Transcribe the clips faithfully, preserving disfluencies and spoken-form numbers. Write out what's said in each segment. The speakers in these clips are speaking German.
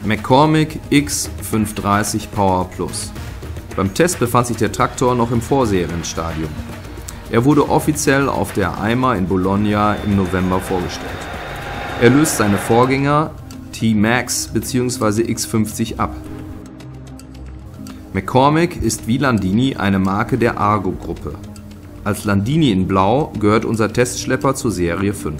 McCormick X fünfhundertdreißig Power Plus. Beim Test befand sich der Traktor noch im Vorserienstadium. Er wurde offiziell auf der EIMA in Bologna im November vorgestellt. Er löst seine Vorgänger T-Max bzw. X fünfzig ab. McCormick ist wie Landini eine Marke der Argo-Gruppe. Als Landini in Blau gehört unser Testschlepper zur Serie fünf.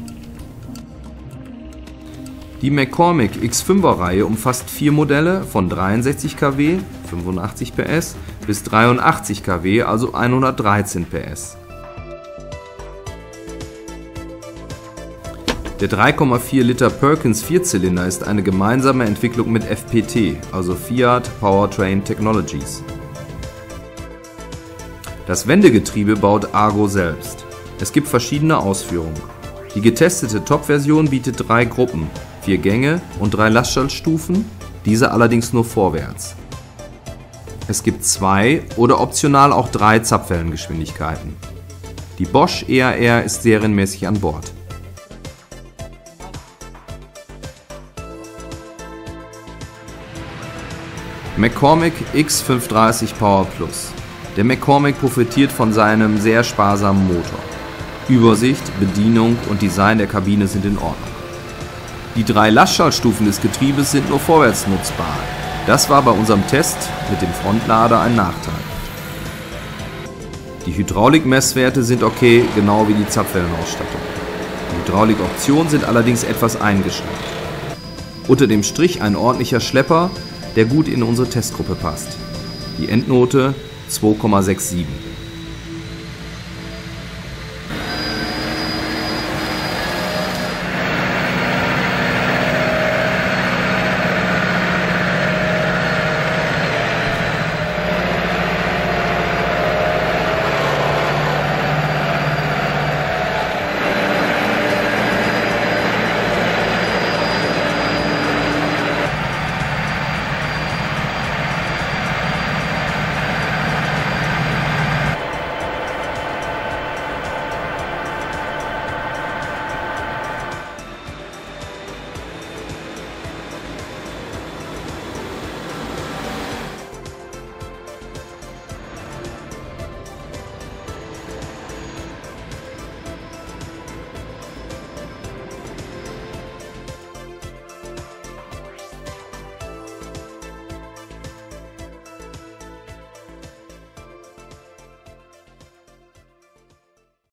Die McCormick X fünfer-Reihe umfasst vier Modelle von dreiundsechzig Kilowatt, fünfundachtzig P S, bis dreiundachtzig Kilowatt, also hundertdreizehn P S. Der drei Komma vier Liter Perkins Vierzylinder ist eine gemeinsame Entwicklung mit F P T, also Fiat Powertrain Technologies. Das Wendegetriebe baut Argo selbst. Es gibt verschiedene Ausführungen. Die getestete Top-Version bietet drei Gruppen, vier Gänge und drei Lastschaltstufen, diese allerdings nur vorwärts. Es gibt zwei oder optional auch drei Zapfwellengeschwindigkeiten. Die Bosch E A R ist serienmäßig an Bord. McCormick X fünfhundertdreißig Power Plus. Der McCormick profitiert von seinem sehr sparsamen Motor. Übersicht, Bedienung und Design der Kabine sind in Ordnung. Die drei Lastschaltstufen des Getriebes sind nur vorwärts nutzbar. Das war bei unserem Test mit dem Frontlader ein Nachteil. Die Hydraulikmesswerte sind okay, genau wie die Zapfwellenausstattung. Die Hydraulikoptionen sind allerdings etwas eingeschränkt. Unter dem Strich ein ordentlicher Schlepper, der gut in unsere Testgruppe passt. Die Endnote zwei Komma sechs sieben.